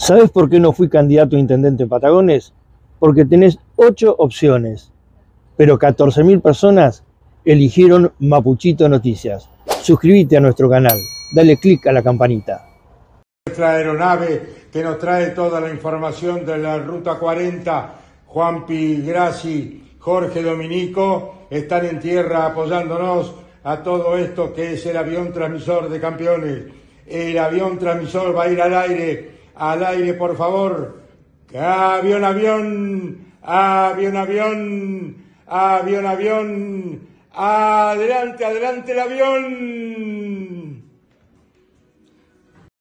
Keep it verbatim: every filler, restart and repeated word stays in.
¿Sabes por qué no fui candidato a intendente en Patagones? Porque tenés ocho opciones, pero catorce mil personas eligieron Mapuchito Noticias. Suscríbete a nuestro canal, dale click a la campanita. Nuestra aeronave que nos trae toda la información de la Ruta cuarenta, Juanpi Grassi, Jorge Dominico, están en tierra apoyándonos a todo esto que es el avión transmisor de campeones. El avión transmisor va a ir al aire, al aire por favor. Avión, avión, avión, avión, avión, avión, adelante, adelante el avión.